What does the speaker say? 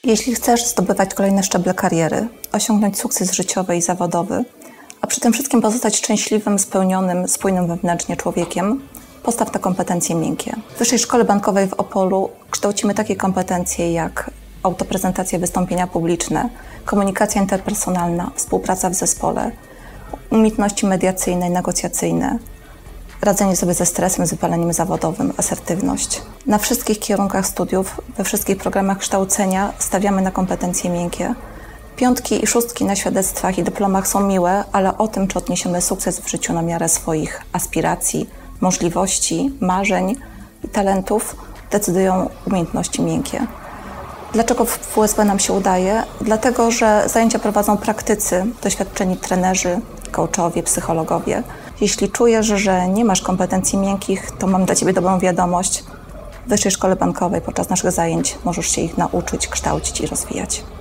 Jeśli chcesz zdobywać kolejne szczeble kariery, osiągnąć sukces życiowy i zawodowy, a przy tym wszystkim pozostać szczęśliwym, spełnionym, spójnym wewnętrznie człowiekiem, postaw na kompetencje miękkie. W Wyższej Szkole Bankowej w Opolu kształcimy takie kompetencje jak autoprezentacja, wystąpienia publiczne, komunikacja interpersonalna, współpraca w zespole, umiejętności mediacyjne i negocjacyjne, radzenie sobie ze stresem, z wypaleniem zawodowym, asertywność. Na wszystkich kierunkach studiów, we wszystkich programach kształcenia stawiamy na kompetencje miękkie. 5 i 6 na świadectwach i dyplomach są miłe, ale o tym, czy odniesiemy sukces w życiu na miarę swoich aspiracji, możliwości, marzeń i talentów, decydują umiejętności miękkie. Dlaczego w WSB nam się udaje? Dlatego, że zajęcia prowadzą praktycy, doświadczeni trenerzy, coachowie, psychologowie. Jeśli czujesz, że nie masz kompetencji miękkich, to mam dla Ciebie dobrą wiadomość. W Wyższej Szkole Bankowej podczas naszych zajęć możesz się ich nauczyć, kształcić i rozwijać.